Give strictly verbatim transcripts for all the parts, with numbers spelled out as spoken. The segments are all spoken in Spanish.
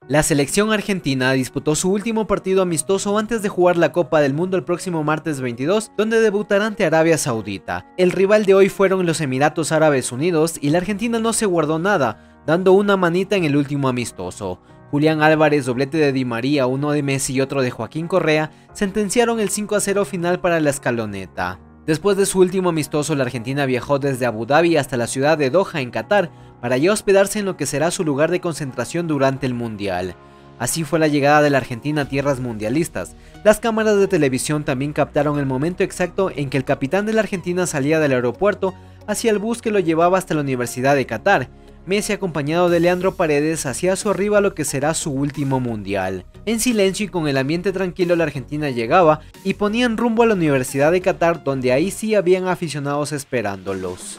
La selección argentina disputó su último partido amistoso antes de jugar la Copa del Mundo el próximo martes veintidós, donde debutará ante Arabia Saudita. El rival de hoy fueron los Emiratos Árabes Unidos y la Argentina no se guardó nada, dando una manita en el último amistoso. Julián Álvarez, doblete de Di María, uno de Messi y otro de Joaquín Correa, sentenciaron el cinco a cero final para la escaloneta. Después de su último amistoso, la Argentina viajó desde Abu Dhabi hasta la ciudad de Doha, en Qatar, para ya hospedarse en lo que será su lugar de concentración durante el Mundial. Así fue la llegada de la Argentina a tierras mundialistas. Las cámaras de televisión también captaron el momento exacto en que el capitán de la Argentina salía del aeropuerto hacia el bus que lo llevaba hasta la Universidad de Qatar. Messi, acompañado de Leandro Paredes, hacía a su arriba lo que será su último mundial. En silencio y con el ambiente tranquilo, la Argentina llegaba y ponían rumbo a la Universidad de Qatar, donde ahí sí habían aficionados esperándolos.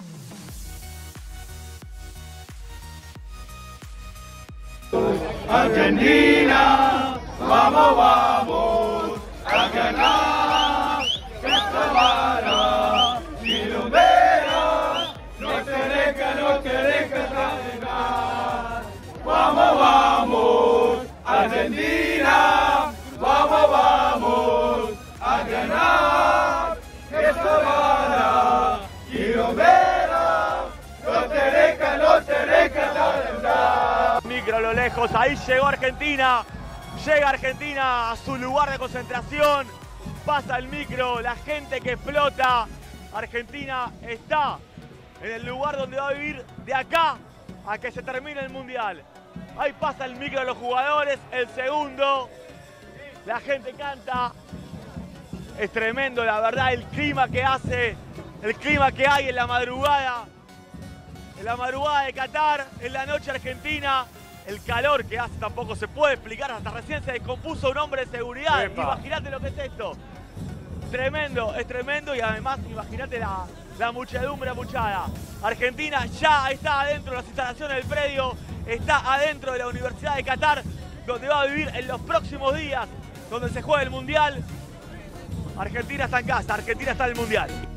Argentina, vamos, vamos a ganar esta vara y lo verás, no te deja, no te deja ganar. Vamos, vamos, Argentina, vamos, vamos a ganar esta vara y lo verás, no te deja, no te deja ganar. Micro a lo lejos, ahí llegó Argentina, llega Argentina a su lugar de concentración, pasa el micro, la gente que explota. Argentina está en el lugar donde va a vivir de acá a que se termine el Mundial. Ahí pasa el micro a los jugadores, el segundo, la gente canta, es tremendo la verdad el clima que hace, el clima que hay en la madrugada, en la madrugada de Qatar, en la noche argentina. El calor que hace tampoco se puede explicar, hasta recién se descompuso un hombre de seguridad. Imagínate lo que es esto. Tremendo, es tremendo y además imagínate la, la muchedumbre amuchada. Argentina ya está adentro de las instalaciones del predio, está adentro de la Universidad de Qatar, donde va a vivir en los próximos días, donde se juega el Mundial. Argentina está en casa, Argentina está en el Mundial.